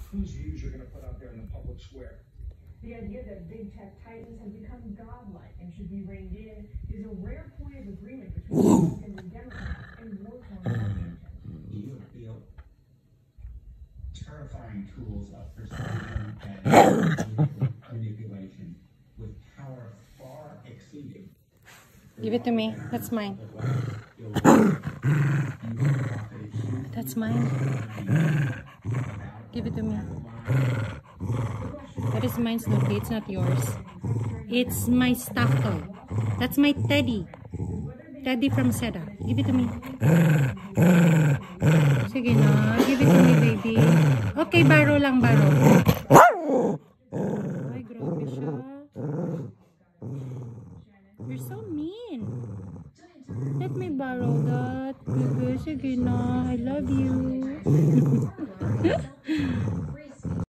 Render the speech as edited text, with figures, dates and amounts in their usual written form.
whose views you're going to put out there in the public square. The idea that big tech titans have become godlike and should be reined in is a rare point of agreement between Republicans and Democrats in war-torn Washington. Do you feel terrifying tools of persuasion and manipulation with power far exceeding? Give it to me. That's mine. That's mine. Give it to me. That is mine, Snoopy. It's not yours. It's my stuffed toy. That's my teddy. Teddy from Seda. Give it to me. Sige na. Give it to me, baby. Okay, baro lang, baro. Ay, grabe siya. You're so mean. Let me borrow that. Sige na. I love you.